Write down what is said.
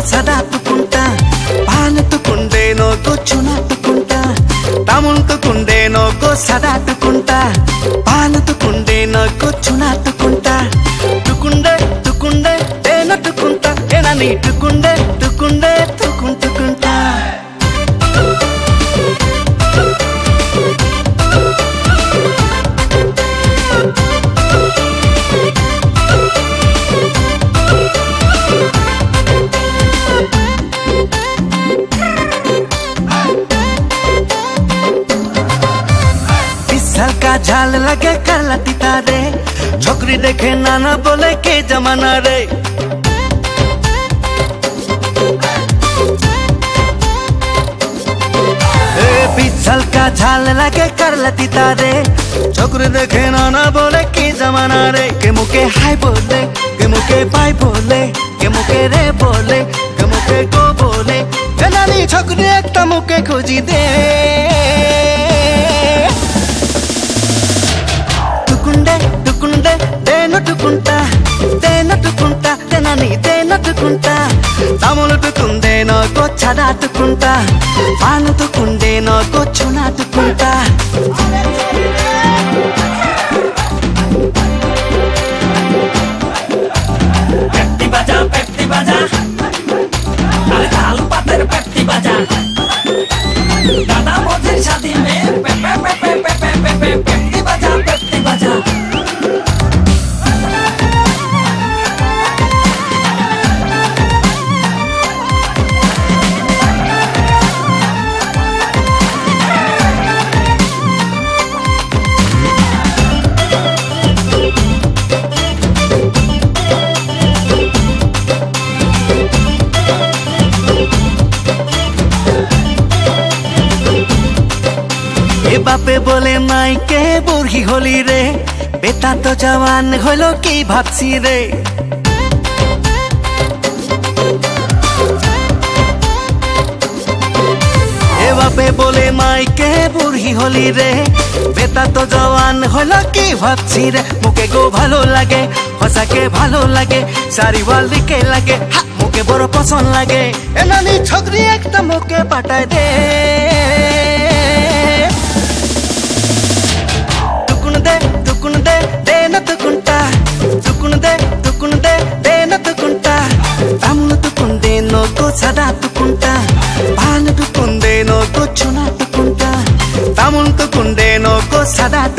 సదాతుకుంటా పాలెత్తుకుండేనోకో చునాతుకుంటా తముంతుకుండేనోకో సదాతుకుంటా పాలెత్తుకుండేనోకో చునాతుకుంటా తుకుండే తుకుండే తేనతుకుంటా ఏనని తుకుండే తుకుండే తుకుంటుకుంటా का झाल लगे करलती तारे छोकरी देखे नाना बोले के जमाना रे पिछल का झाल लगे करलती तारे छोकरी देखे नाना बोले के जमाना रे के मुके हाय बोले के मुके बाय बोले के मुके रे बोले के मुके को बोले नानी छोकरी एक मुके खोजी दे తుకుండే తేనట్టుకుంటా తెనని తేనట్టుకుంటా తములుటుకుందేనోకో చదాటుకుంటా పాలుతుకుండేనోకో చునాటుకుంటా పెట్టి బజా అరే తాలు పత్తర్ పెట్టి బజా दादा मोदी शादी में पे पे पे पे पे पे पे पे पेटी बजा बापे बोले माई के बुढ़ी होली रे बेटा तो जवान होलो की भापसी रे ए बापे बोले माई के बुढ़ी होली रे बेटा तो जवान होलो की भापसी रे मुके गो भालो लागे हसा के भालो लागे सारी वाली के लागे मुके बड़ो पसंद लागे ए नानी छोकरी एक तो मुके पटाए दे తుకుండే తేనతుకుంటా తములుతుకుండేనోకో సదాతుకుంటా పాలుతుకుండేనోకో చునాతుకుంటా తములుతుకుండేనోకో సదా